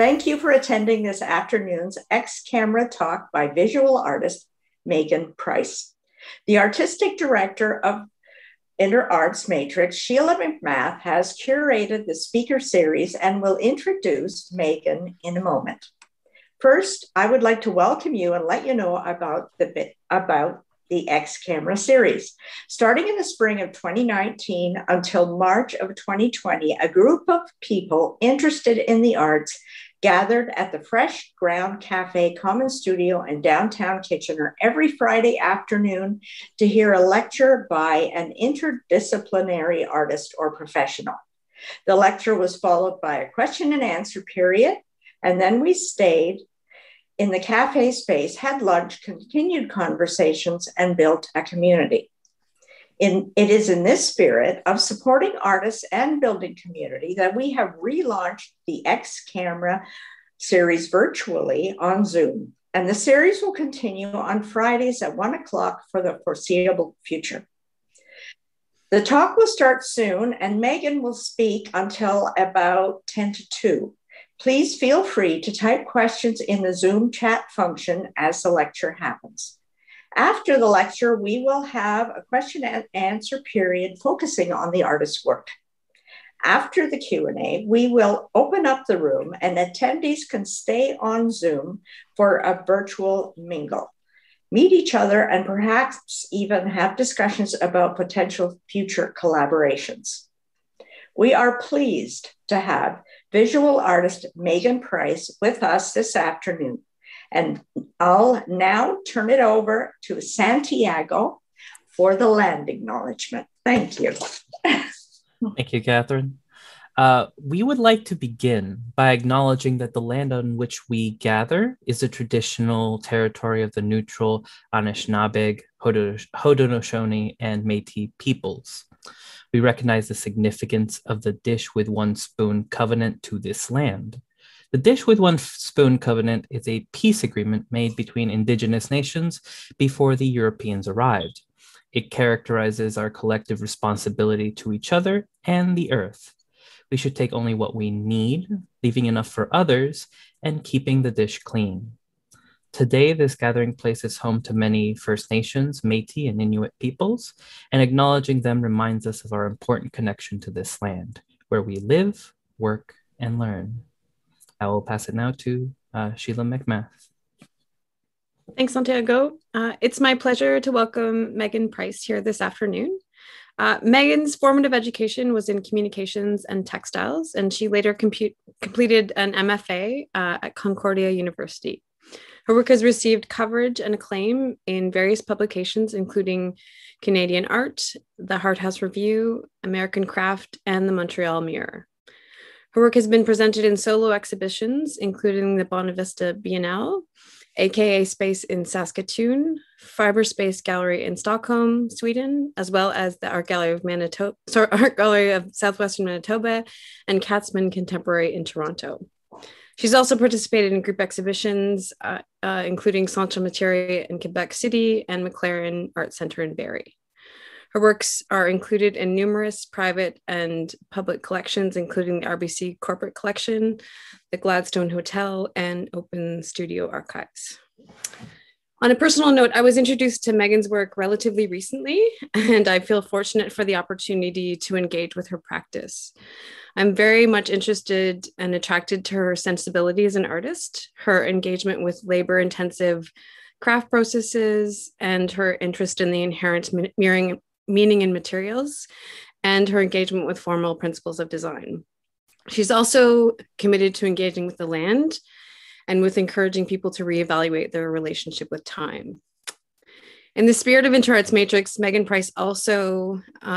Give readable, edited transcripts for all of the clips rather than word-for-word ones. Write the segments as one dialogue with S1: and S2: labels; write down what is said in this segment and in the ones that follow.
S1: Thank you for attending this afternoon's X-Camera talk by visual artist Meghan Price. The artistic director of interartsmatrix, Sheila McMath, has curated the speaker series and will introduce Meghan in a moment. First, I would like to welcome you and let you know about the X-Camera series. Starting in the spring of 2019 until March of 2020, a group of people interested in the arts gathered at the Fresh Ground Cafe Common Studio in downtown Kitchener every Friday afternoon to hear a lecture by an interdisciplinary artist or professional. The lecture was followed by a question and answer period, and then we stayed in the cafe space, had lunch, continued conversations, and built a community. It is in this spirit of supporting artists and building community that we have relaunched the X-Camera series virtually on Zoom. And the series will continue on Fridays at 1 o'clock for the foreseeable future. The talk will start soon, and Meghan will speak until about 10 to 2. Please feel free to type questions in the Zoom chat function as the lecture happens. After the lecture, we will have a question and answer period focusing on the artist's work. After the Q&A, we will open up the room and attendees can stay on Zoom for a virtual mingle, meet each other, and perhaps even have discussions about potential future collaborations. We are pleased to have visual artist Meghan Price with us this afternoon. And I'll now turn it over to Santiago for the land acknowledgement. Thank you.
S2: Thank you, Catherine. We would like to begin by acknowledging that the land on which we gather is the traditional territory of the neutral Anishinaabe, Haudenosaunee, and Métis peoples. We recognize the significance of the dish with one spoon covenant to this land. The Dish with One Spoon Covenant is a peace agreement made between Indigenous nations before the Europeans arrived. It characterizes our collective responsibility to each other and the earth. We should take only what we need, leaving enough for others, and keeping the dish clean. Today, this gathering place is home to many First Nations, Métis, and Inuit peoples, and acknowledging them reminds us of our important connection to this land, where we live, work, and learn. I will pass it now to Sheila McMath.
S3: Thanks, Santiago. It's my pleasure to welcome Meghan Price here this afternoon. Meghan's formative education was in communications and textiles, and she later completed an MFA at Concordia University. Her work has received coverage and acclaim in various publications, including Canadian Art, the Hard House Review, American Craft, and the Montreal Mirror. Her work has been presented in solo exhibitions, including the Bonavista Biennale, AKA Space in Saskatoon, Fiber Space Gallery in Stockholm, Sweden, as well as the Art Gallery of Southwestern Manitoba and Katzman Contemporary in Toronto. She's also participated in group exhibitions, including Centre Materie in Quebec City and McLaren Art Center in Barrie. Her works are included in numerous private and public collections, including the RBC Corporate Collection, the Gladstone Hotel, and Open Studio Archives. On a personal note, I was introduced to Meghan's work relatively recently, and I feel fortunate for the opportunity to engage with her practice. I'm very much interested and attracted to her sensibility as an artist, her engagement with labor-intensive craft processes, and her interest in the inherent meaning in materials, and her engagement with formal principles of design. She's also committed to engaging with the land and with encouraging people to reevaluate their relationship with time. In the spirit of interartsmatrix, Meghan Price also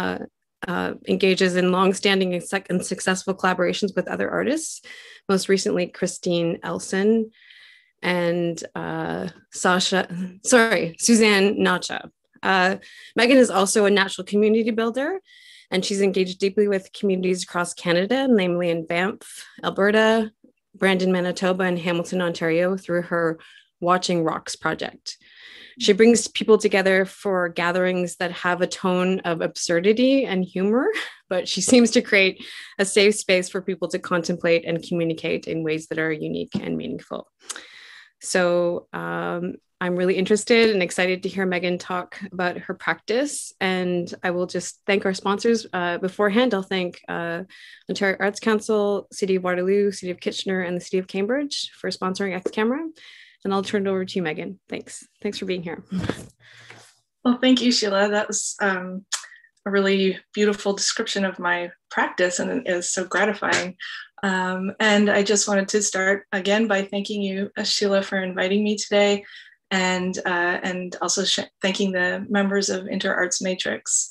S3: engages in longstanding and successful collaborations with other artists, most recently Christine Elson and Suzanne Nacha. Meghan is also a natural community builder, and she's engaged deeply with communities across Canada, namely in Banff, Alberta, Brandon, Manitoba, and Hamilton, Ontario, through her Watching Rocks project. She brings people together for gatherings that have a tone of absurdity and humor, but she seems to create a safe space for people to contemplate and communicate in ways that are unique and meaningful. So I'm really interested and excited to hear Meghan talk about her practice. And I will just thank our sponsors. Beforehand, I'll thank Ontario Arts Council, City of Waterloo, City of Kitchener, and the City of Cambridge for sponsoring X Camera. And I'll turn it over to you, Meghan. Thanks. Thanks for being here.
S4: Well, thank you, Sheila. That was a really beautiful description of my practice, and it is so gratifying. And I just wanted to start again by thanking you, Sheila, for inviting me today, and also thanking the members of Interarts Matrix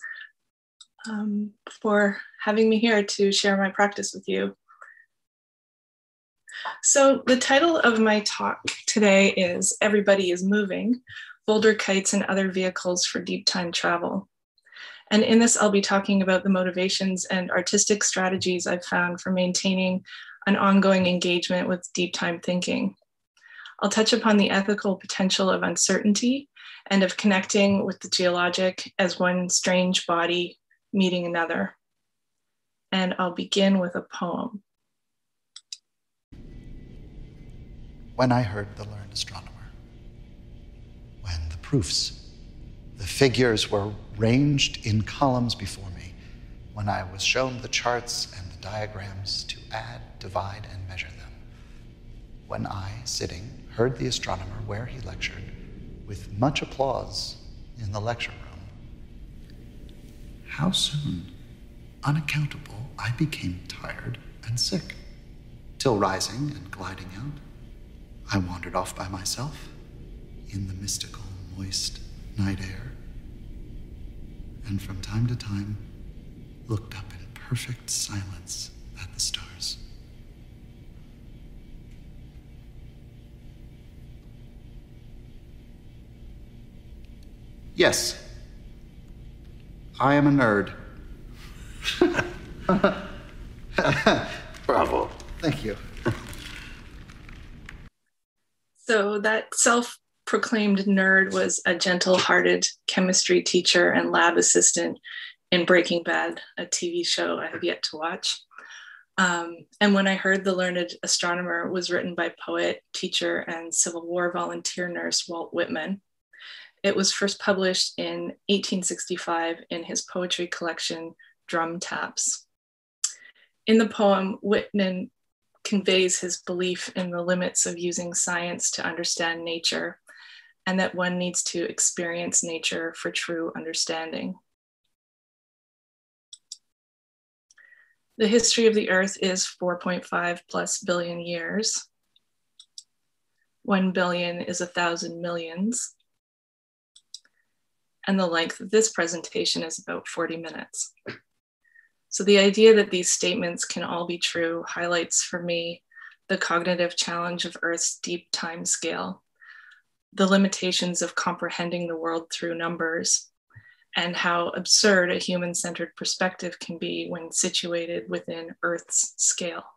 S4: for having me here to share my practice with you. So the title of my talk today is Everybody is Moving, Boulder Kites and Other Vehicles for Deep Time Travel. And in this, I'll be talking about the motivations and artistic strategies I've found for maintaining an ongoing engagement with deep time thinking. I'll touch upon the ethical potential of uncertainty and of connecting with the geologic as one strange body meeting another. And I'll begin with a poem.
S5: When I heard the learned astronomer, when the proofs, the figures were ranged in columns before me, when I was shown the charts and the diagrams to add, divide, and measure them, when I, sitting, heard the astronomer where he lectured, with much applause in the lecture room, how soon, unaccountable, I became tired and sick, till rising and gliding out, I wandered off by myself in the mystical, moist night air, and from time to time looked up in perfect silence at the stars. Yes, I am a nerd.
S6: Bravo.
S5: Thank you.
S4: So that self-proclaimed nerd was a gentle-hearted chemistry teacher and lab assistant in Breaking Bad, a TV show I have yet to watch. And when I heard The Learned Astronomer was written by poet, teacher, and Civil War volunteer nurse Walt Whitman, it was first published in 1865 in his poetry collection, Drum Taps. In the poem, Whitman conveys his belief in the limits of using science to understand nature, and that one needs to experience nature for true understanding. The history of the Earth is 4.5 plus billion years. 1 billion is 1,000 millions. And the length of this presentation is about 40 minutes. So the idea that these statements can all be true highlights for me the cognitive challenge of Earth's deep time scale, the limitations of comprehending the world through numbers, and how absurd a human-centered perspective can be when situated within Earth's scale.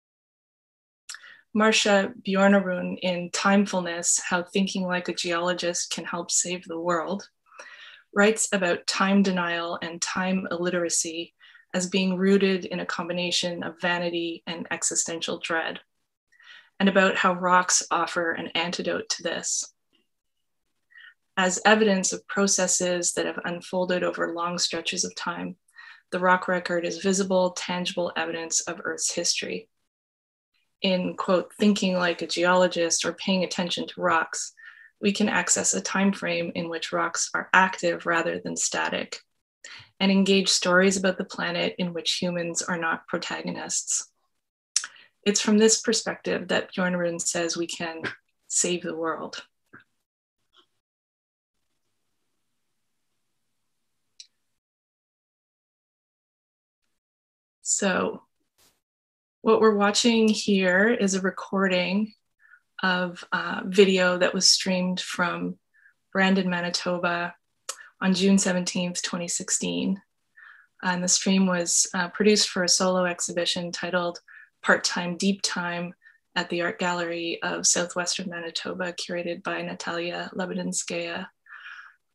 S4: Marcia Bjornarun in Timefulness, How Thinking Like a Geologist Can Help Save the World, writes about time denial and time illiteracy as being rooted in a combination of vanity and existential dread, and about how rocks offer an antidote to this. As evidence of processes that have unfolded over long stretches of time, the rock record is visible, tangible evidence of Earth's history. In, quote, thinking like a geologist or paying attention to rocks, we can access a time frame in which rocks are active rather than static, and engage stories about the planet in which humans are not protagonists. It's from this perspective that Bjornarun says we can save the world. So what we're watching here is a recording of video that was streamed from Brandon, Manitoba on June 17th, 2016. And the stream was produced for a solo exhibition titled Part-Time Deep Time at the Art Gallery of Southwestern Manitoba, curated by Natalia Lebedinskaya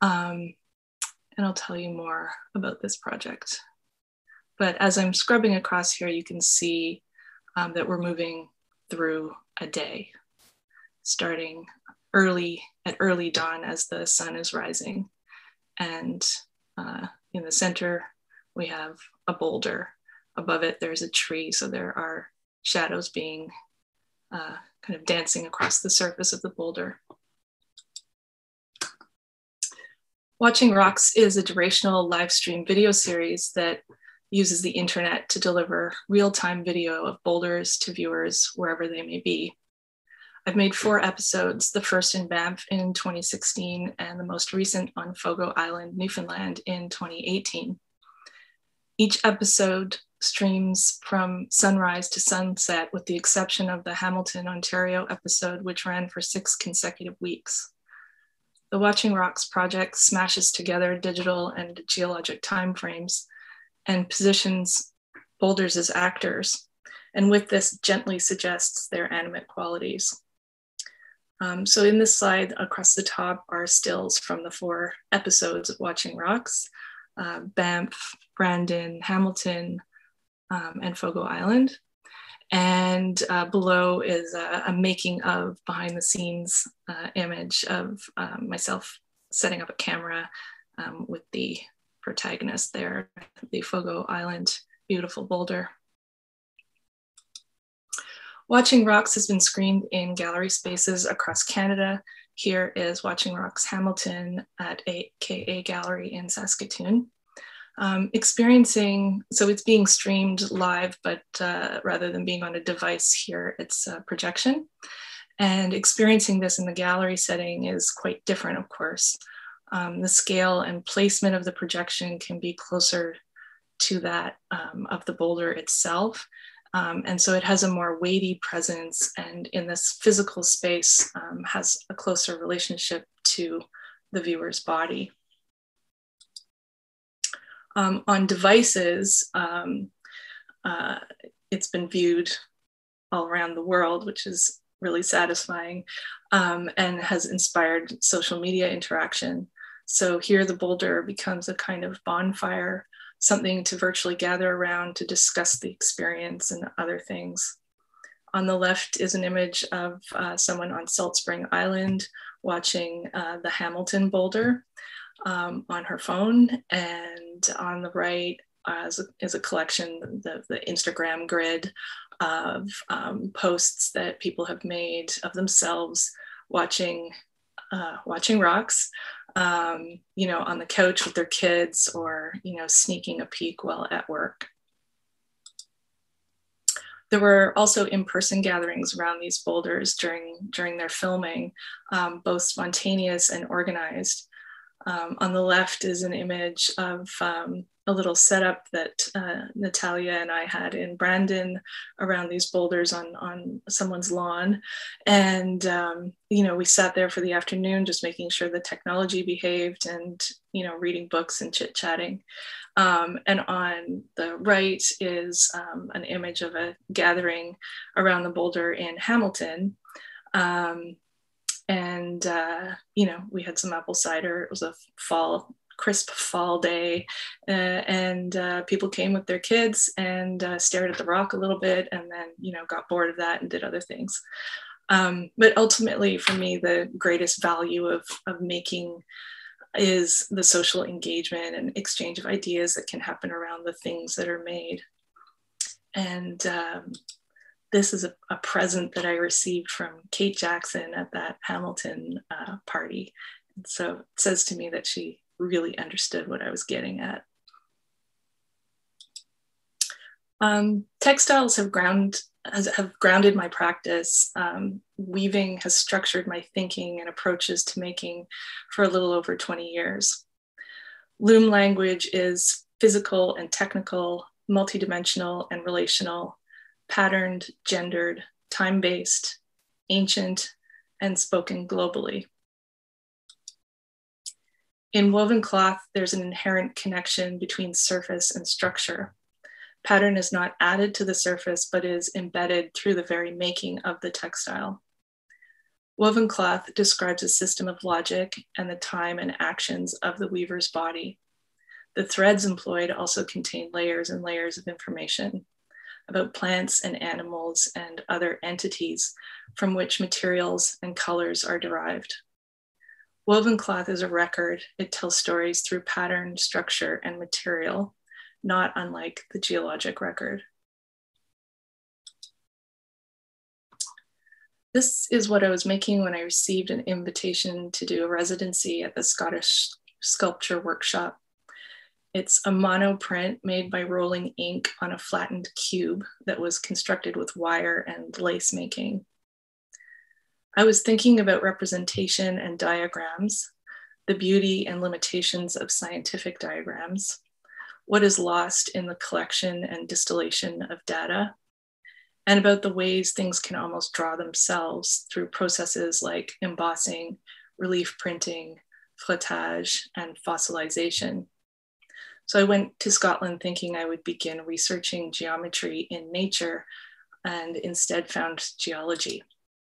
S4: And I'll tell you more about this project. But as I'm scrubbing across here, you can see that we're moving through a day, starting at early dawn as the sun is rising. And in the center, we have a boulder. Above it, there's a tree. So there are shadows being kind of dancing across the surface of the boulder. Watching Rocks is a durational live stream video series that uses the internet to deliver real-time video of boulders to viewers wherever they may be. I've made 4 episodes, the first in Banff in 2016 and the most recent on Fogo Island, Newfoundland in 2018. Each episode streams from sunrise to sunset with the exception of the Hamilton, Ontario episode, which ran for 6 consecutive weeks. The Watching Rocks project smashes together digital and geologic timeframes and positions boulders as actors, and with this gently suggests their animate qualities. So in this slide across the top are stills from the 4 episodes of Watching Rocks, Banff, Brandon, Hamilton, and Fogo Island. And below is a making of behind the scenes image of myself setting up a camera with the protagonist there, the Fogo Island beautiful boulder. Watching Rocks has been screened in gallery spaces across Canada. Here is Watching Rocks Hamilton at AKA Gallery in Saskatoon. So it's being streamed live, but rather than being on a device here, it's a projection. And experiencing this in the gallery setting is quite different, of course. The scale and placement of the projection can be closer to that of the boulder itself. And so it has a more weighty presence, and in this physical space has a closer relationship to the viewer's body. On devices, it's been viewed all around the world, which is really satisfying, and has inspired social media interaction. So here the boulder becomes a kind of bonfire, something to virtually gather around to discuss the experience and other things. On the left is an image of someone on Salt Spring Island watching the Hamilton boulder on her phone, and on the right is a collection, the Instagram grid of posts that people have made of themselves watching rocks, you know, on the couch with their kids, or, you know, sneaking a peek while at work. There were also in-person gatherings around these boulders during their filming, both spontaneous and organized. On the left is an image of a little setup that Natalia and I had in Brandon around these boulders on someone's lawn. And, you know, we sat there for the afternoon just making sure the technology behaved and, you know, reading books and chit-chatting. And on the right is an image of a gathering around the boulder in Hamilton. You know, we had some apple cider. It was a crisp fall day, and people came with their kids and stared at the rock a little bit, and then, you know, got bored of that and did other things. But ultimately, for me, the greatest value of making is the social engagement and exchange of ideas that can happen around the things that are made. And this is a present that I received from Kate Jackson at that Hamilton party. And so it says to me that she really understood what I was getting at. Textiles have grounded my practice. Weaving has structured my thinking and approaches to making for a little over 20 years. Loom language is physical and technical, multidimensional and relational, patterned, gendered, time-based, ancient, and spoken globally. In woven cloth, there's an inherent connection between surface and structure. Pattern is not added to the surface, but is embedded through the very making of the textile. Woven cloth describes a system of logic and the time and actions of the weaver's body. The threads employed also contain layers and layers of information about plants and animals and other entities from which materials and colors are derived. Woven cloth is a record. It tells stories through pattern, structure, and material, not unlike the geologic record. This is what I was making when I received an invitation to do a residency at the Scottish Sculpture Workshop. It's a monoprint made by rolling ink on a flattened cube that was constructed with wire and lace making. I was thinking about representation and diagrams, the beauty and limitations of scientific diagrams, what is lost in the collection and distillation of data, and about the ways things can almost draw themselves through processes like embossing, relief printing, flottage, and fossilization. So I went to Scotland thinking I would begin researching geometry in nature, and instead found geology.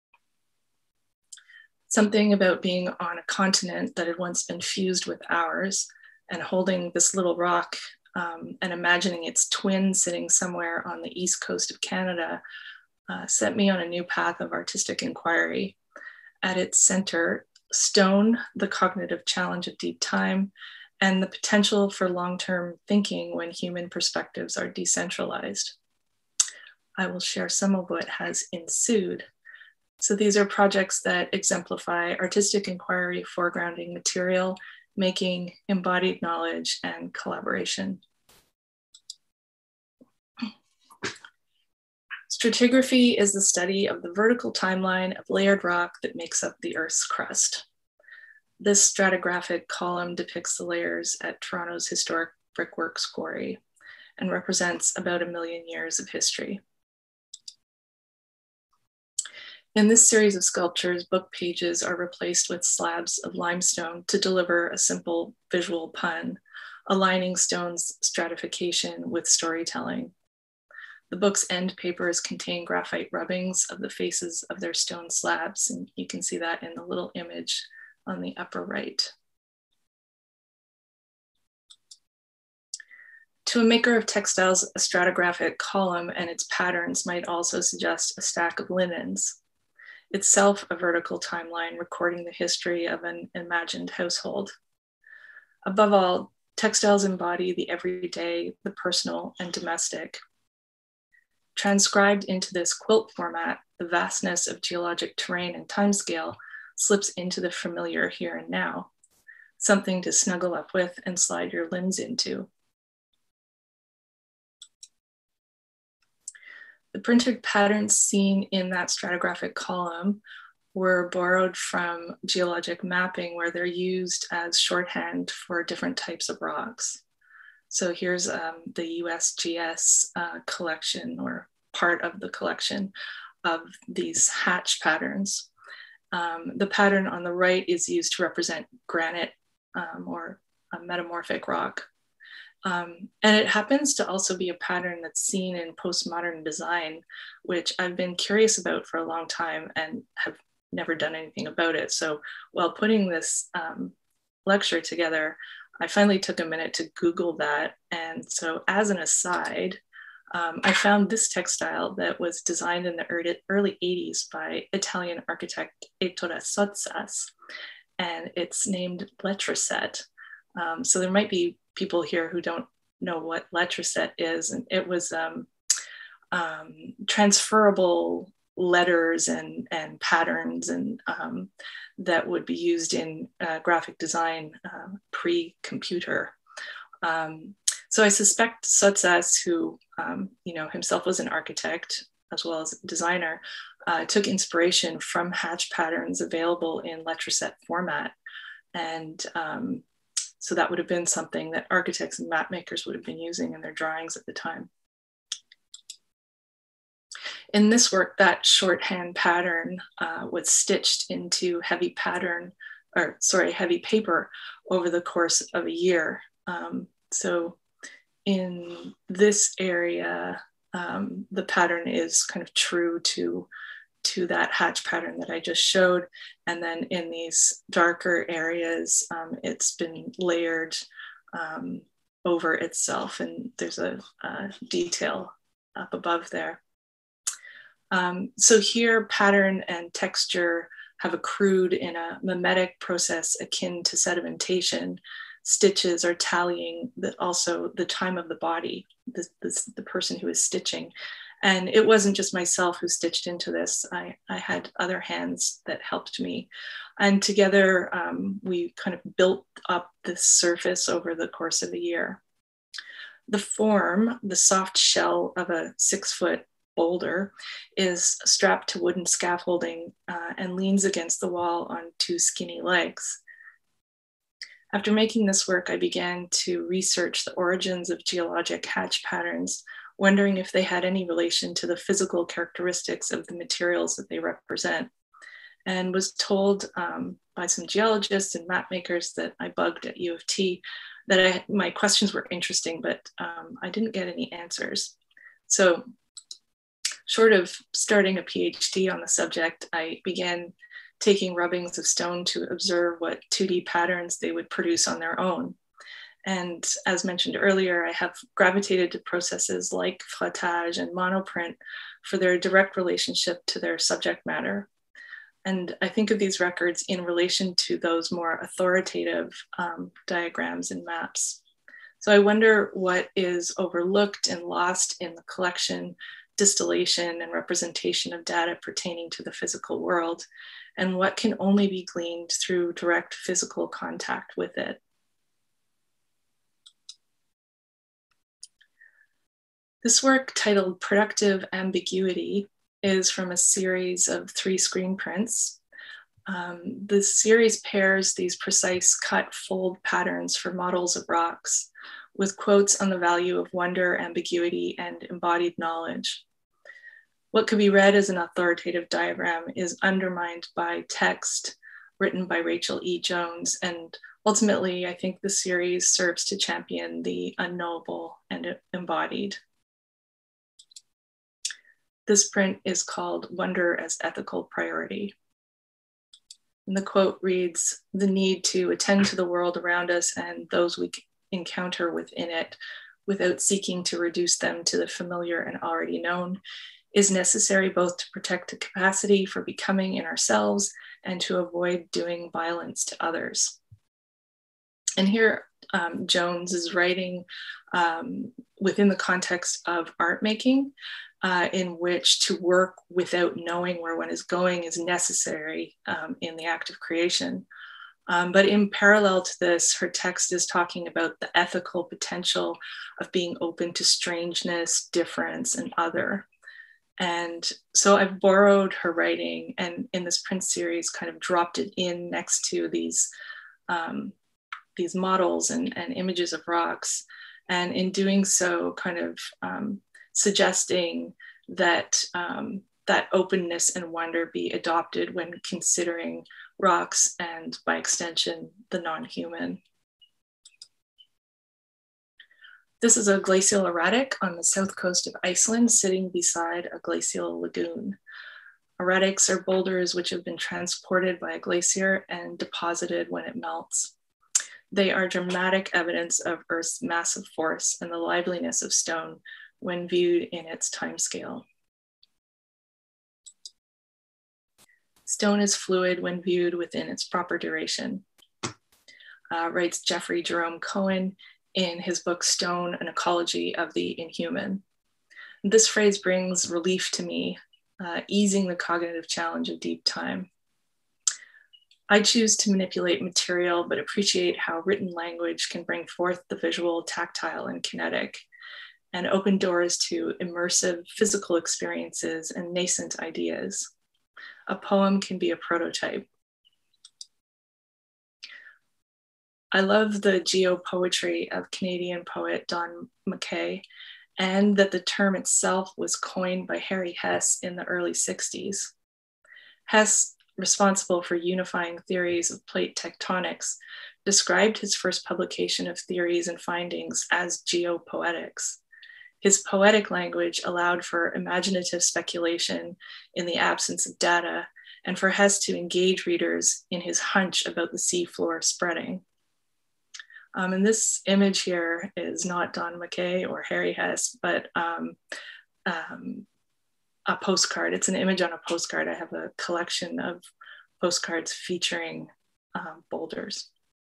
S4: Something about being on a continent that had once been fused with ours and holding this little rock and imagining its twin sitting somewhere on the east coast of Canada set me on a new path of artistic inquiry. At its center, stone, the cognitive challenge of deep time, and the potential for long-term thinking when human perspectives are decentralized. I will share some of what has ensued. So these are projects that exemplify artistic inquiry, foregrounding material, making, embodied knowledge, and collaboration. Stratigraphy is the study of the vertical timeline of layered rock that makes up the Earth's crust. This stratigraphic column depicts the layers at Toronto's historic brickworks quarry and represents about 1 million years of history. In this series of sculptures, book pages are replaced with slabs of limestone to deliver a simple visual pun, aligning stone's stratification with storytelling. The book's end papers contain graphite rubbings of the faces of their stone slabs, and you can see that in the little image on the upper right. To a maker of textiles, a stratigraphic column and its patterns might also suggest a stack of linens, itself a vertical timeline recording the history of an imagined household. Above all, textiles embody the everyday, the personal, and domestic. Transcribed into this quilt format, the vastness of geologic terrain and timescale slips into the familiar here and now, something to snuggle up with and slide your limbs into. The printed patterns seen in that stratigraphic column were borrowed from geologic mapping, where they're used as shorthand for different types of rocks. So here's the USGS collection, or part of the collection of these hatch patterns. The pattern on the right is used to represent granite or a metamorphic rock. And it happens to also be a pattern that's seen in postmodern design, which I've been curious about for a long time and have never done anything about it. So while putting this lecture together, I finally took a minute to Google that. And so as an aside, I found this textile that was designed in the early 80s by Italian architect Ettore Sottsass, and it's named Letraset. So there might be people here who don't know what Letraset is, and it was transferable letters and patterns and that would be used in graphic design pre-computer. So I suspect Sottsass, who himself was an architect as well as a designer, took inspiration from hatch patterns available in Letraset format. And so that would have been something that architects and map makers would have been using in their drawings at the time. In this work, that shorthand pattern was stitched into heavy paper over the course of a year. So in this area, the pattern is kind of true to to that hatch pattern that I just showed. And then in these darker areas, it's been layered over itself. And there's a detail up above there. So here, pattern and texture have accrued in a mimetic process akin to sedimentation. Stitches are tallying also the time of the body, the person who is stitching. And it wasn't just myself who stitched into this. I had other hands that helped me. And together, we kind of built up this surface over the course of a year. The form, the soft shell of a 6-foot boulder, is strapped to wooden scaffolding and leans against the wall on 2 skinny legs. After making this work, I began to research the origins of geologic hatch patterns, wondering if they had any relation to the physical characteristics of the materials that they represent, and was told by some geologists and map makers that I bugged at U of T that my questions were interesting, but I didn't get any answers. So short of starting a PhD on the subject, I began taking rubbings of stone to observe what 2D patterns they would produce on their own. And as mentioned earlier, I have gravitated to processes like frottage and monoprint for their direct relationship to their subject matter. And I think of these records in relation to those more authoritative diagrams and maps. So I wonder what is overlooked and lost in the collection, distillation, and representation of data pertaining to the physical world, and what can only be gleaned through direct physical contact with it. This work, titled Productive Ambiguity, is from a series of 3 screen prints. The series pairs these precise cut fold patterns for models of rocks with quotes on the value of wonder, ambiguity, and embodied knowledge. What could be read as an authoritative diagram is undermined by text written by Rachel E. Jones. And ultimately, I think the series serves to champion the unknowable and embodied. This print is called Wonder as Ethical Priority. And the quote reads, "The need to attend to the world around us and those we encounter within it without seeking to reduce them to the familiar and already known is necessary both to protect the capacity for becoming in ourselves and to avoid doing violence to others." And here Jones is writing within the context of art making, in which to work without knowing where one is going is necessary in the act of creation. But in parallel to this, her text is talking about the ethical potential of being open to strangeness, difference, and other. And so I've borrowed her writing and in this print series kind of dropped it in next to these models and images of rocks. And in doing so, kind of suggesting that that openness and wonder be adopted when considering rocks and by extension, the non-human. This is a glacial erratic on the south coast of Iceland, sitting beside a glacial lagoon. Erratics are boulders which have been transported by a glacier and deposited when it melts. They are dramatic evidence of Earth's massive force and the liveliness of stone when viewed in its timescale. Stone is fluid when viewed within its proper duration, writes Jeffrey Jerome Cohen in his book, Stone, An Ecology of the Inhuman. This phrase brings relief to me, easing the cognitive challenge of deep time. I choose to manipulate material, but appreciate how written language can bring forth the visual, tactile, and kinetic, and open doors to immersive physical experiences and nascent ideas. A poem can be a prototype. I love the geopoetry of Canadian poet Don McKay, and that the term itself was coined by Harry Hess in the early 60s. Hess, responsible for unifying theories of plate tectonics, described his first publication of theories and findings as geopoetics. His poetic language allowed for imaginative speculation in the absence of data, and for Hess to engage readers in his hunch about the seafloor spreading. And this image here is not Don McKay or Harry Hess, but a postcard. It's an image on a postcard. I have a collection of postcards featuring boulders.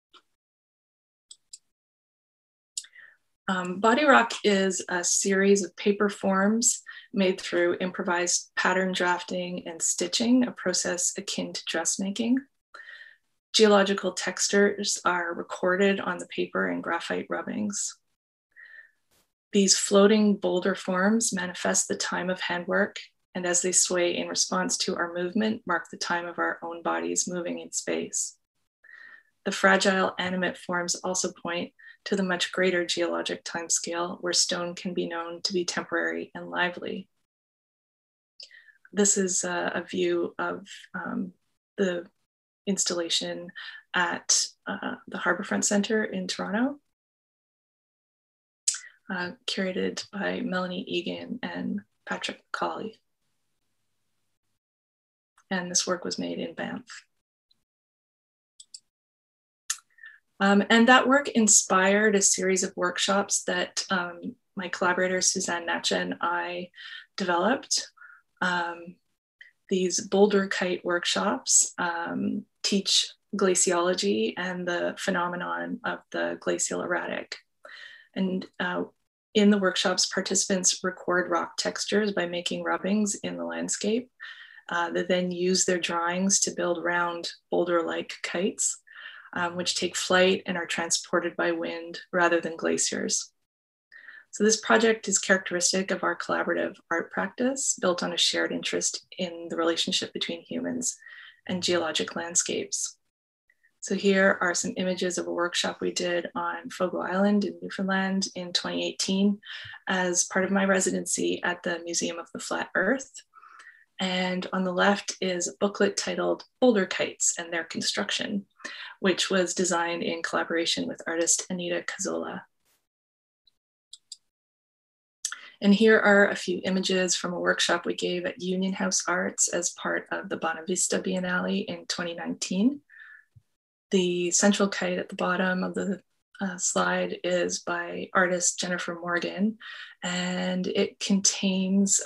S4: Body rock is a series of paper forms made through improvised pattern drafting and stitching, a process akin to dressmaking. Geological textures are recorded on the paper in graphite rubbings. These floating boulder forms manifest the time of handwork, and as they sway in response to our movement, mark the time of our own bodies moving in space. The fragile animate forms also point to the much greater geologic timescale where stone can be known to be temporary and lively. This is a view of the installation at the Harbourfront Centre in Toronto, curated by Melanie Egan and Patrick Colley. And this work was made in Banff. And that work inspired a series of workshops that my collaborator Suzanne Natcha and I developed. These boulder kite workshops teach glaciology and the phenomenon of the glacial erratic. And in the workshops, participants record rock textures by making rubbings in the landscape. They then use their drawings to build round boulder-like kites, which take flight and are transported by wind rather than glaciers. So this project is characteristic of our collaborative art practice, built on a shared interest in the relationship between humans and geologic landscapes. So here are some images of a workshop we did on Fogo Island in Newfoundland in 2018 as part of my residency at the Museum of the Flat Earth. And on the left is a booklet titled Boulder Kites and Their Construction, which was designed in collaboration with artist Anita Cazzola. And here are a few images from a workshop we gave at Union House Arts as part of the Bonavista Biennale in 2019. The central kite at the bottom of the slide is by artist Jennifer Morgan, and it contains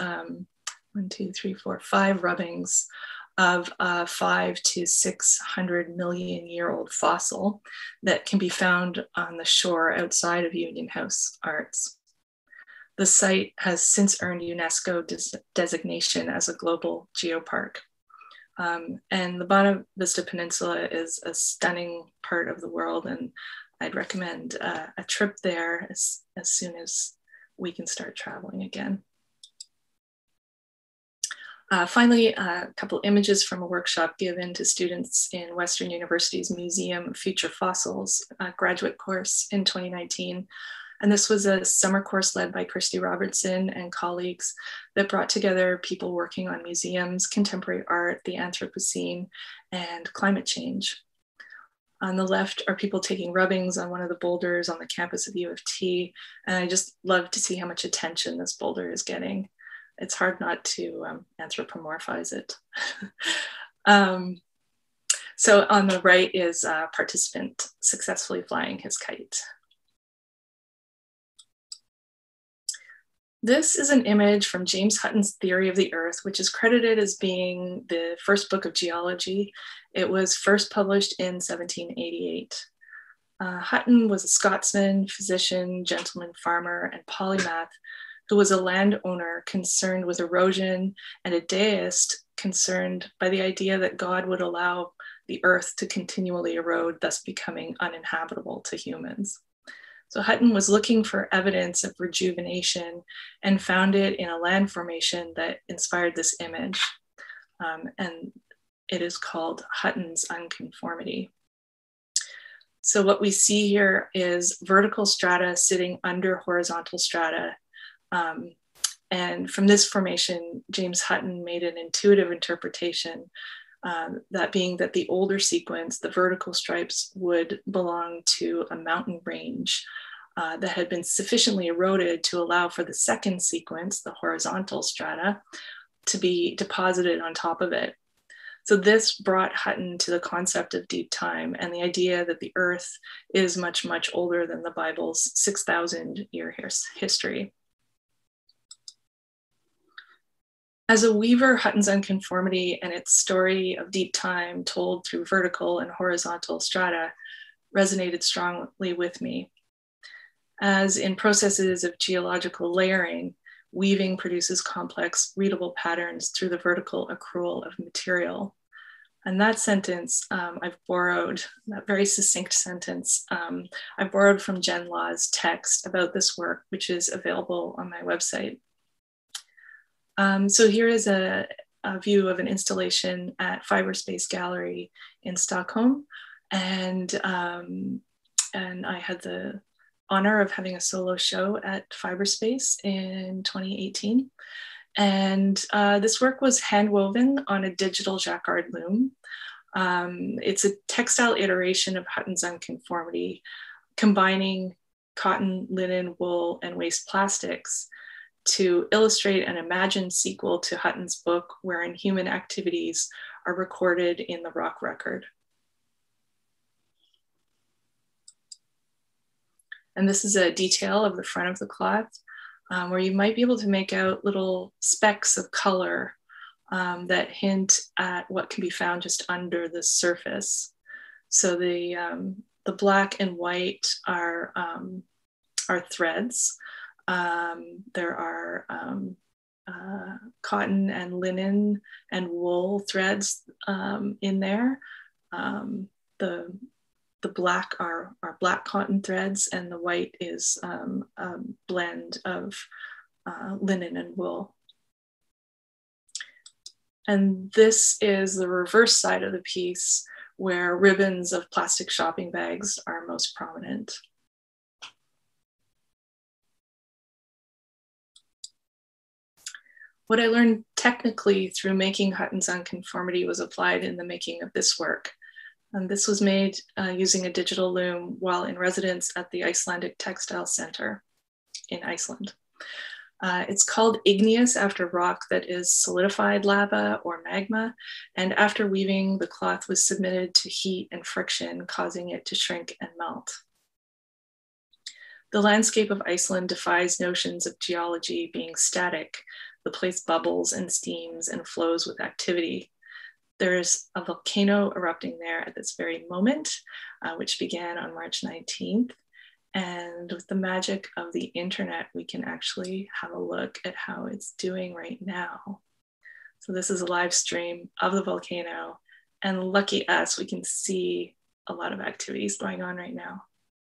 S4: 5 rubbings of a 500 to 600 million year old fossil that can be found on the shore outside of Union House Arts. The site has since earned UNESCO designation as a global geopark. And the Bonavista Peninsula is a stunning part of the world, and I'd recommend a trip there as soon as we can start traveling again. Finally, a couple images from a workshop given to students in Western University's Museum of Future Fossils graduate course in 2019. And this was a summer course led by Kirsty Robertson and colleagues that brought together people working on museums, contemporary art, the Anthropocene, and climate change. On the left are people taking rubbings on one of the boulders on the campus of U of T. And I just love to see how much attention this boulder is getting. It's hard not to anthropomorphize it. So on the right is a participant successfully flying his kite. This is an image from James Hutton's Theory of the Earth, which is credited as being the first book of geology. It was first published in 1788. Hutton was a Scotsman, physician, gentleman farmer, and polymath who was a landowner concerned with erosion and a deist concerned by the idea that God would allow the earth to continually erode, thus becoming uninhabitable to humans. So Hutton was looking for evidence of rejuvenation and found it in a land formation that inspired this image. And it is called Hutton's Unconformity. So what we see here is vertical strata sitting under horizontal strata. And from this formation, James Hutton made an intuitive interpretation, that being that the older sequence, the vertical stripes, would belong to a mountain range that had been sufficiently eroded to allow for the second sequence, the horizontal strata, to be deposited on top of it. So this brought Hutton to the concept of deep time and the idea that the Earth is much, much older than the Bible's 6,000-year history. As a weaver, Hutton's unconformity and its story of deep time told through vertical and horizontal strata resonated strongly with me. As in processes of geological layering, weaving produces complex, readable patterns through the vertical accrual of material. And that sentence, I've borrowed, that very succinct sentence, I've borrowed from Jen Law's text about this work, which is available on my website. So here is a view of an installation at Fiberspace Gallery in Stockholm. And I had the honor of having a solo show at Fiberspace in 2018. And this work was handwoven on a digital jacquard loom. It's a textile iteration of Hutton's unconformity, combining cotton, linen, wool, and waste plastics to illustrate an imagined sequel to Hutton's book, wherein human activities are recorded in the rock record. And this is a detail of the front of the cloth, where you might be able to make out little specks of color that hint at what can be found just under the surface. So the black and white are threads. There are cotton and linen and wool threads in there. The black are black cotton threads, and the white is a blend of linen and wool. And this is the reverse side of the piece, where ribbons of plastic shopping bags are most prominent. What I learned technically through making Hutton's unconformity was applied in the making of this work. And this was made using a digital loom while in residence at the Icelandic Textile Center in Iceland. It's called igneous after rock that is solidified lava or magma. And after weaving, the cloth was submitted to heat and friction, causing it to shrink and melt. The landscape of Iceland defies notions of geology being static. The place bubbles and steams and flows with activity. There's a volcano erupting there at this very moment, which began on March 19th. And with the magic of the internet, we can actually have a look at how it's doing right now. So this is a live stream of the volcano, and lucky us, we can see a lot of activities going on right now.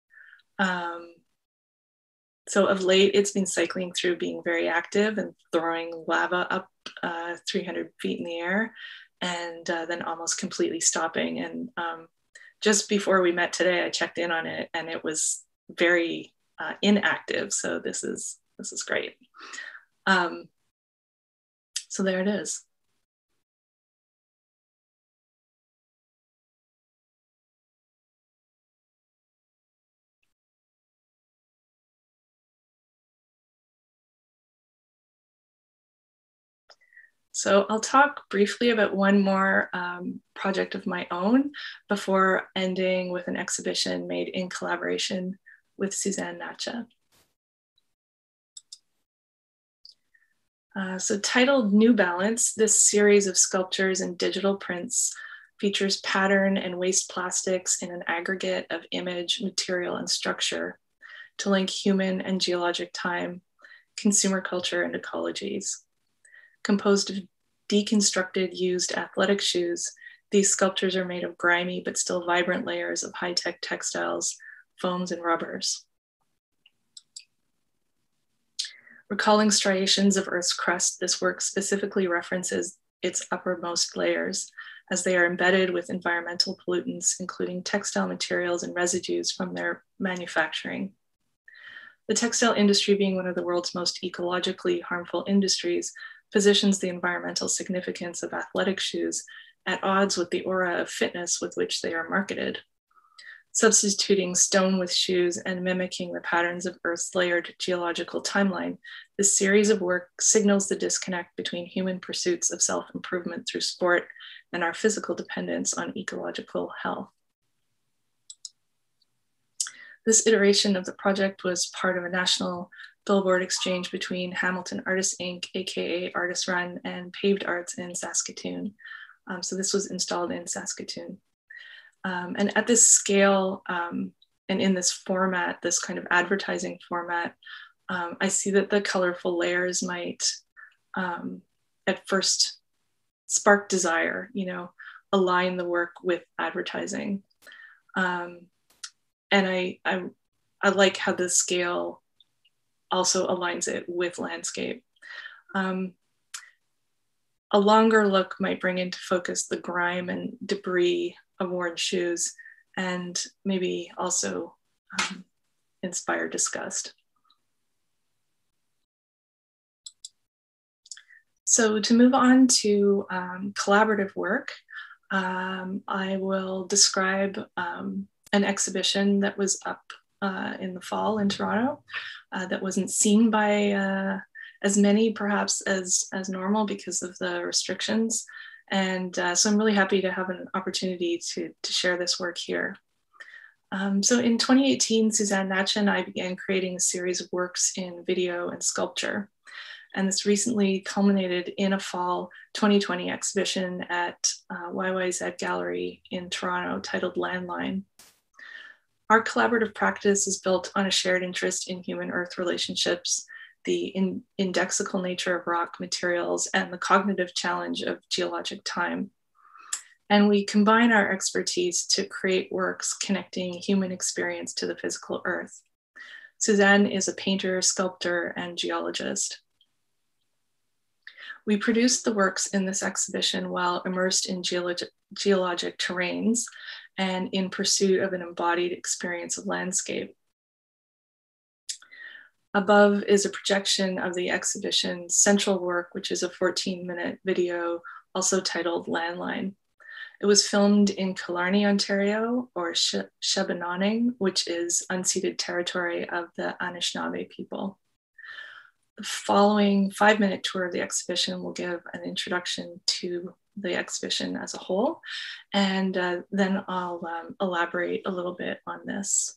S4: So of late, it's been cycling through being very active and throwing lava up 300 feet in the air, and then almost completely stopping. And just before we met today, I checked in on it, and it was very inactive. So this is great. So there it is. So I'll talk briefly about one more project of my own before ending with an exhibition made in collaboration with Suzanne Natcha. So titled New Balance, this series of sculptures and digital prints features pattern and waste plastics in an aggregate of image, material, and structure to link human and geologic time, consumer culture, and ecologies. Composed of deconstructed used athletic shoes, these sculptures are made of grimy but still vibrant layers of high-tech textiles, foams, and rubbers. Recalling striations of Earth's crust, this work specifically references its uppermost layers, as they are embedded with environmental pollutants, including textile materials and residues from their manufacturing. The textile industry, being one of the world's most ecologically harmful industries, positions the environmental significance of athletic shoes at odds with the aura of fitness with which they are marketed. Substituting stone with shoes and mimicking the patterns of Earth's layered geological timeline, this series of work signals the disconnect between human pursuits of self-improvement through sport and our physical dependence on ecological health. This iteration of the project was part of a national billboard exchange between Hamilton Artists Inc., aka Artist Run, and Paved Arts in Saskatoon. So this was installed in Saskatoon. And at this scale and in this format, this kind of advertising format, I see that the colorful layers might at first spark desire, align the work with advertising. And I like how the scale also aligns it with landscape. A longer look might bring into focus the grime and debris of worn shoes and maybe also inspire disgust. So to move on to collaborative work, I will describe an exhibition that was up in the fall in Toronto that wasn't seen by as many perhaps as normal because of the restrictions. And so I'm really happy to have an opportunity to share this work here. So in 2018, Suzanne Natcha and I began creating a series of works in video and sculpture. And this recently culminated in a fall 2020 exhibition at YYZ Gallery in Toronto titled Landline. Our collaborative practice is built on a shared interest in human-earth relationships, the indexical nature of rock materials, and the cognitive challenge of geologic time. And we combine our expertise to create works connecting human experience to the physical earth. Suzanne is a painter, sculptor, and geologist. We produced the works in this exhibition while immersed in geologic terrains and in pursuit of an embodied experience of landscape. Above is a projection of the exhibition's central work, which is a 14-minute video, also titled Landline. It was filmed in Killarney, Ontario, or Shebananing, which is unceded territory of the Anishinaabe people. The following 5-minute tour of the exhibition will give an introduction to the exhibition as a whole, and then I'll elaborate a little bit on this.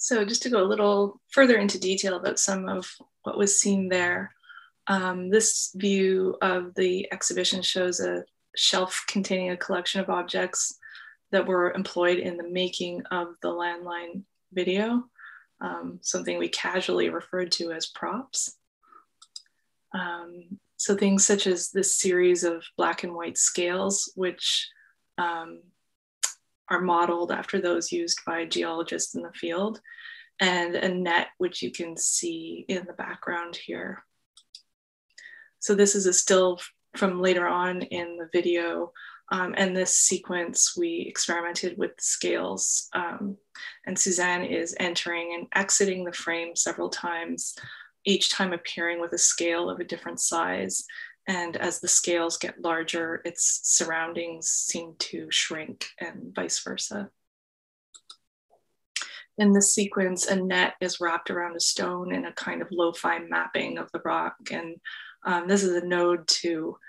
S4: So just to go a little further into detail about some of what was seen there, this view of the exhibition shows a shelf containing a collection of objects that were employed in the making of the landline video, something we casually referred to as props. So things such as this series of black and white scales, which are modeled after those used by geologists in the field, and a net, which you can see in the background here. So this is a still from later on in the video. And this sequence, we experimented with scales. And Suzanne is entering and exiting the frame several times, each time appearing with a scale of a different size. And as the scales get larger, its surroundings seem to shrink and vice versa. In this sequence, a net is wrapped around a stone in a kind of lo-fi mapping of the rock. And this is a nod to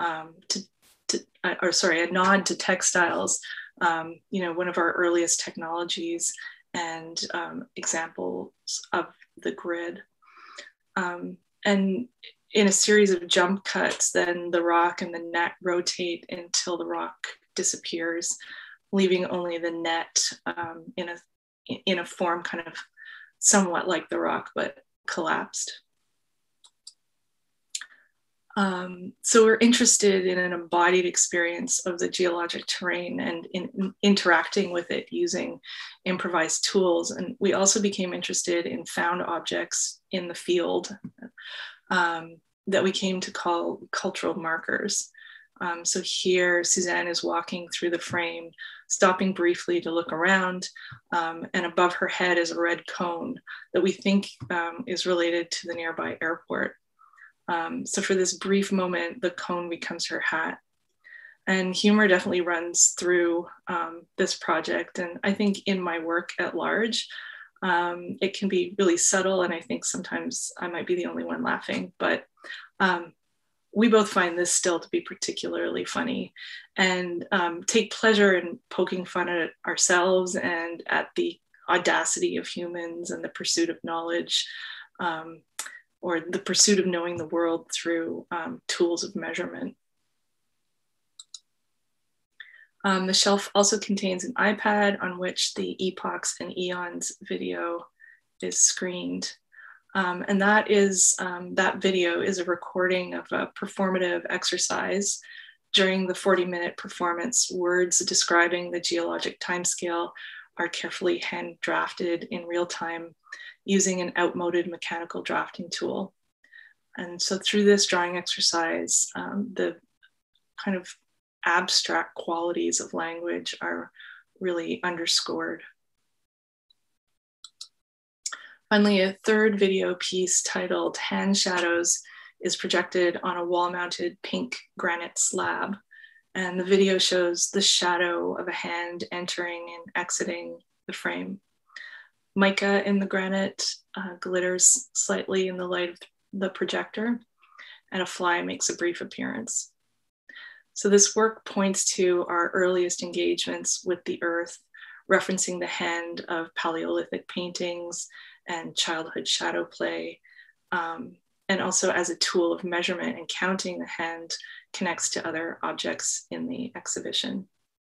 S4: a nod to textiles, one of our earliest technologies and examples of the grid. And in a series of jump cuts, then the rock and the net rotate until the rock disappears, leaving only the net in a form kind of somewhat like the rock, but collapsed. So we're interested in an embodied experience of the geologic terrain and in interacting with it using improvised tools. And we also became interested in found objects in the field that we came to call cultural markers. So here, Suzanne is walking through the frame, stopping briefly to look around, and above her head is a red cone that we think is related to the nearby airport. So for this brief moment, the cone becomes her hat. And humor definitely runs through this project. And I think in my work at large, it can be really subtle. And I think sometimes I might be the only one laughing, but we both find this still to be particularly funny and take pleasure in poking fun at ourselves and at the audacity of humans and the pursuit of knowledge, or the pursuit of knowing the world through tools of measurement. The shelf also contains an iPad on which the Epochs and Eons video is screened. And that video is a recording of a performative exercise. During the 40-minute performance, words describing the geologic timescale are carefully hand drafted in real time using an outmoded mechanical drafting tool. And so through this drawing exercise, the kind of abstract qualities of language are really underscored. Finally, a third video piece titled Hand Shadows is projected on a wall-mounted pink granite slab. And the video shows the shadow of a hand entering and exiting the frame. Mica in the granite glitters slightly in the light of the projector, and a fly makes a brief appearance. So this work points to our earliest engagements with the earth, referencing the hand of Paleolithic paintings and childhood shadow play, and also as a tool of measurement and counting. The hand connects to other objects in the exhibition.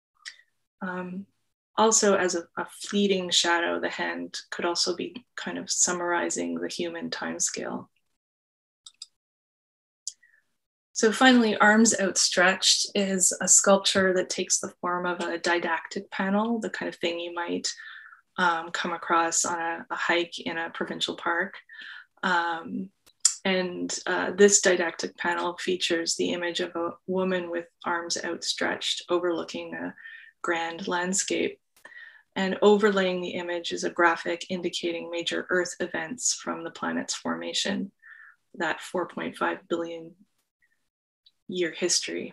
S4: Also, as a fleeting shadow, the hand could also be kind of summarizing the human timescale. So finally, Arms Outstretched is a sculpture that takes the form of a didactic panel, the kind of thing you might come across on a hike in a provincial park. This didactic panel features the image of a woman with arms outstretched overlooking a grand landscape. And overlaying the image is a graphic indicating major Earth events from the planet's formation, that 4.5 billion year history.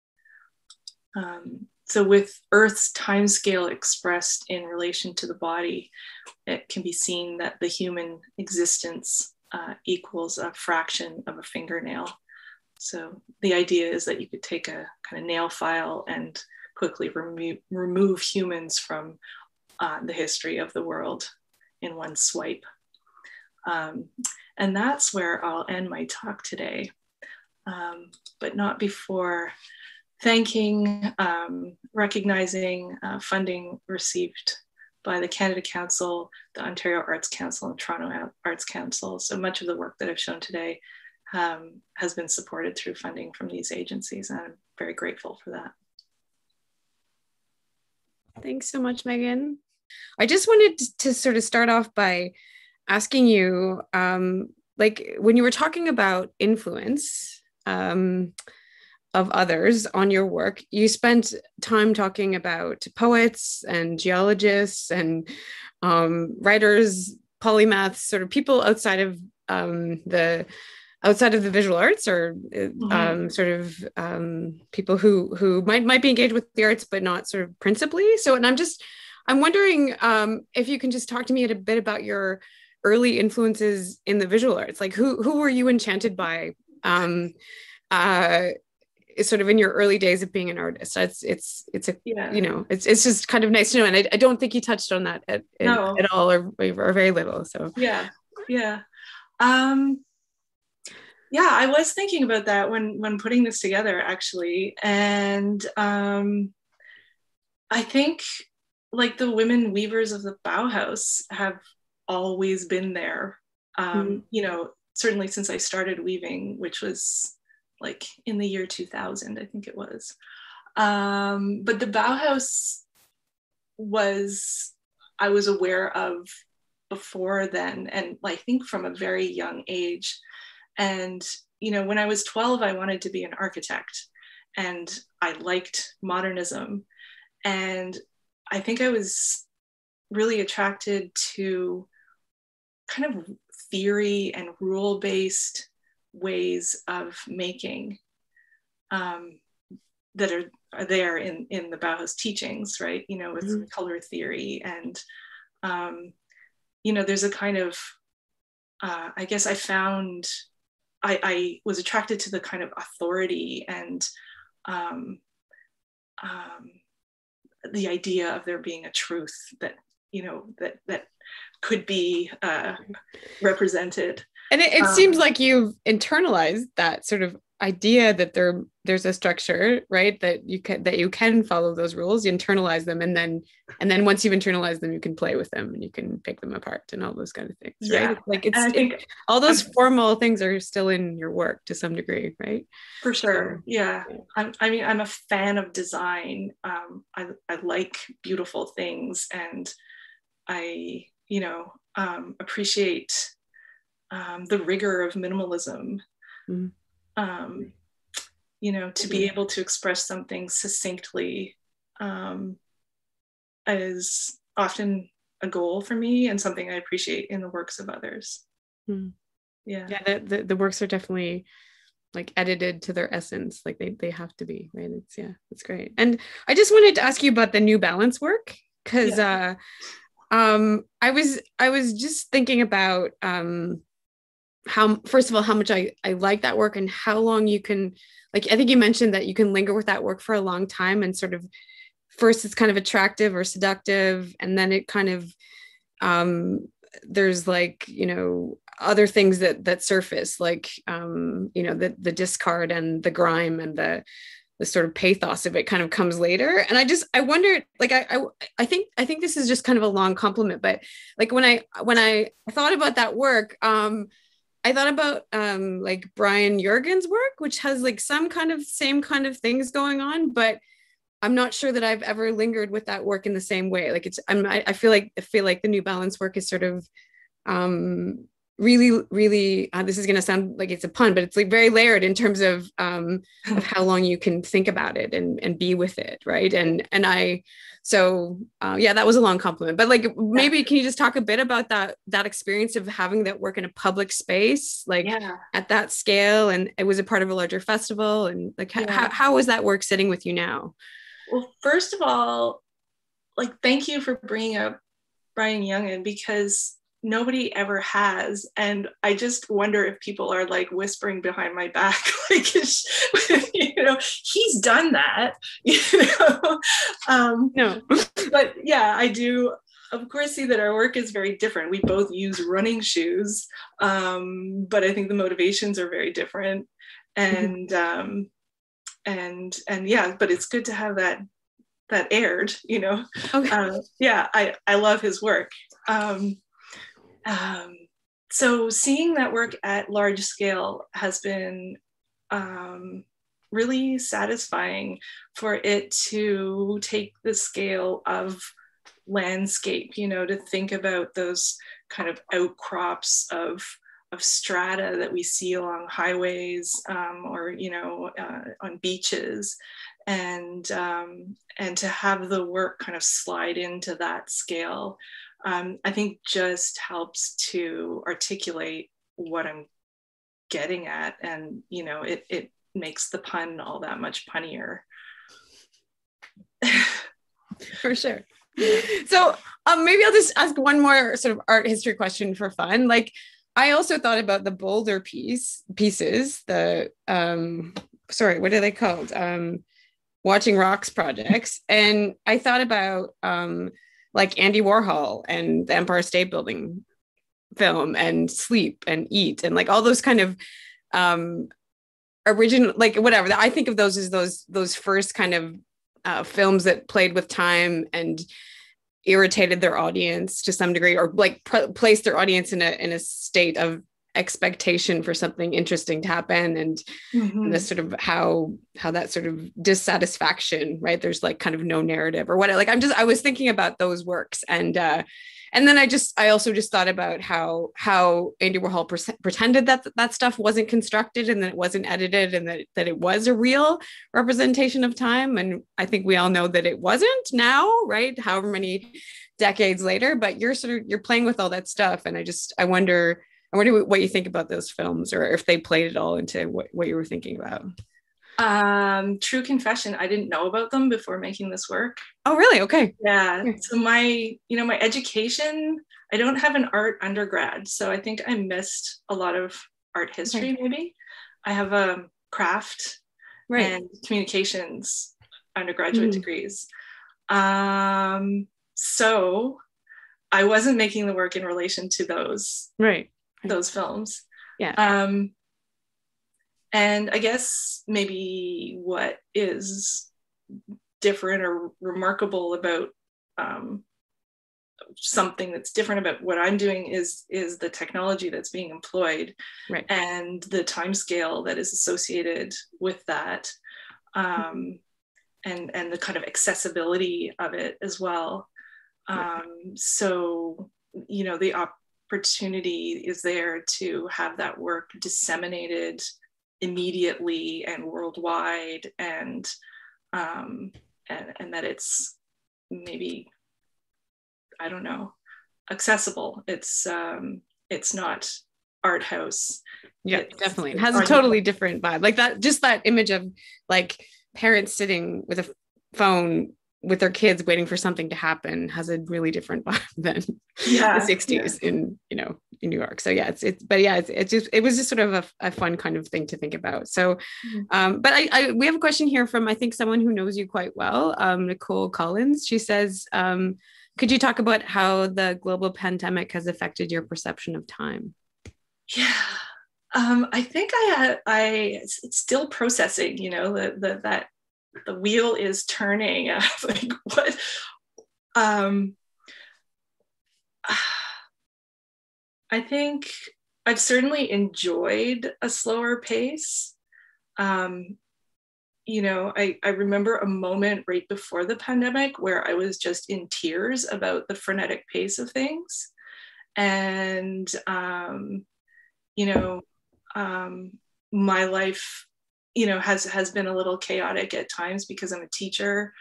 S4: So with Earth's timescale expressed in relation to the body, it can be seen that the human existence equals a fraction of a fingernail. So the idea is that you could take a kind of nail file and quickly remove humans from the history of the world in one swipe. And that's where I'll end my talk today, but not before thanking, recognizing funding received by the Canada Council, the Ontario Arts Council, and Toronto Arts Council. So much of the work that I've shown today has been supported through funding from these agencies, and I'm very grateful for that.
S3: Thanks so much, Meghan. I just wanted to sort of start off by asking you, like when you were talking about influence of others on your work, you spent time talking about poets and geologists and writers, polymaths, sort of people outside of the visual arts, or people who might be engaged with the arts, but not sort of principally. So, and I'm wondering if you can just talk to me a bit about your early influences in the visual arts. Like who were you enchanted by sort of in your early days of being an artist? It's just kind of nice to know. And I don't think you touched on that at all, or very little. So
S4: yeah. I was thinking about that when putting this together, actually. And I think like the women weavers of the Bauhaus have always been there. Certainly since I started weaving, which was like in the year 2000, I think it was. But the Bauhaus I was aware of before then, and I think from a very young age. And, when I was 12, I wanted to be an architect, and I liked modernism. And I think I was really attracted to kind of theory and rule-based ways of making that are there in the Bauhaus teachings, right? With color theory and, there's a kind of, I guess I was attracted to the kind of authority and the idea of there being a truth that, that could be represented.
S3: And it seems like you've internalized that sort of idea that there's a structure, right? That you can follow those rules, you internalize them, and then once you've internalized them, you can play with them and you can pick them apart and all those kind of things, right? Like I think all those formal things are still in your work to some degree, right?
S4: For sure, so, yeah. I'm a fan of design. I like beautiful things, and I appreciate the rigor of minimalism. To be able to express something succinctly is often a goal for me, and something I appreciate in the works of others.
S3: The works are definitely like edited to their essence, like they have to be, right? It's great. And I just wanted to ask you about the New Balance work, because I was just thinking about first of all, how much I like that work, and how long you can, like, I think you mentioned that you can linger with that work for a long time, and sort of first it's kind of attractive or seductive, and then it kind of there's like, other things that surface, like the discard and the grime and the sort of pathos of it kind of comes later. And I wondered, like, I think this is just kind of a long compliment, but like when I thought about that work, I thought about like Brian Jurgen's work, which has like some kind of same kind of things going on, but I'm not sure that I've ever lingered with that work in the same way. Like I feel like the New Balance work is sort of really, really, this is going to sound like it's a pun, but it's like very layered in terms of how long you can think about it and be with it, right? That was a long compliment, but like, maybe can you just talk a bit about that experience of having that work in a public space, like at that scale, and it was a part of a larger festival, and like how was that work sitting with you now?
S4: Well, first of all, like, thank you for bringing up Brian Jungen, because nobody ever has, and I just wonder if people are like whispering behind my back, like, he's done that,
S3: No.
S4: But yeah, I do of course see that our work is very different. We both use running shoes, but I think the motivations are very different. And yeah, but it's good to have that aired, you know.
S3: Okay.
S4: Yeah, I love his work. So seeing that work at large scale has been really satisfying, for it to take the scale of landscape, you know, to think about those kind of outcrops of strata that we see along highways, or, you know, on beaches, and to have the work kind of slide into that scale, I think just helps to articulate what I'm getting at, and, you know, it makes the pun all that much punnier.
S3: For sure. So maybe I'll just ask one more sort of art history question for fun. Like, I also thought about the boulder pieces, the sorry, what are they called? Watching Rocks projects. And I thought about like Andy Warhol and the Empire State Building film, and Sleep and Eat, and like all those kind of original, like whatever. I think of those as those first kind of films that played with time and irritated their audience to some degree, or like placed their audience in a state of expectation for something interesting to happen, and the sort of how that sort of dissatisfaction, right? There's like kind of no narrative or what. Like I was thinking about those works, and then I also just thought about how Andy Warhol pretended that stuff wasn't constructed, and that it wasn't edited, and that it was a real representation of time. And I think we all know that it wasn't now, right? However many decades later, but you're playing with all that stuff. And I wonder what you think about those films, or if they played it all into what you were thinking about.
S4: True confession, I didn't know about them before making this work.
S3: Oh, really? Okay.
S4: Yeah. So my education, I don't have an art undergrad, so I think I missed a lot of art history. Okay. Maybe I have a craft and communications undergraduate degrees. So I wasn't making the work in relation to those those films.
S3: Yeah.
S4: And I guess maybe what is different or remarkable about something that's different about what I'm doing is the technology that's being employed, and the timescale that is associated with that, and the kind of accessibility of it as well. So, you know, the opportunity is there to have that work disseminated immediately and worldwide, and that it's maybe, I don't know, accessible. It's not art house.
S3: Yeah, definitely. It has a totally different vibe. Like that, just that image of like parents sitting with a phone with their kids waiting for something to happen has a really different vibe than the 60s in New York. So yeah, it was just sort of a fun kind of thing to think about. So but we have a question here from, I think, someone who knows you quite well, Nicole Collins. She says, could you talk about how the global pandemic has affected your perception of time?
S4: Yeah, I think it's still processing, you know, that the wheel is turning. Like what? I think I've certainly enjoyed a slower pace. You know, I remember a moment right before the pandemic where I was just in tears about the frenetic pace of things. And, you know, my life, you know, has been a little chaotic at times because I'm a teacher.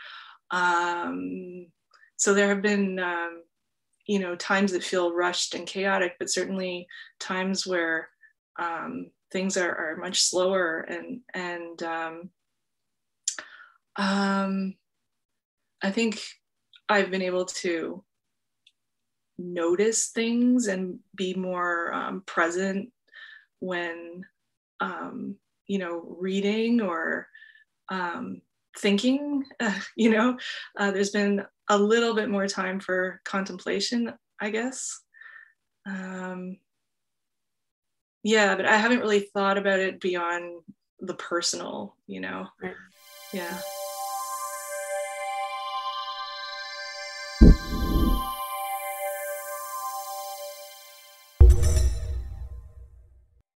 S4: So there have been, you know, times that feel rushed and chaotic, but certainly times where things are much slower, and I think I've been able to notice things and be more present when, you know, reading or thinking, there's been a little bit more time for contemplation, I guess. Yeah, but I haven't really thought about it beyond the personal,
S3: Right.
S4: Yeah.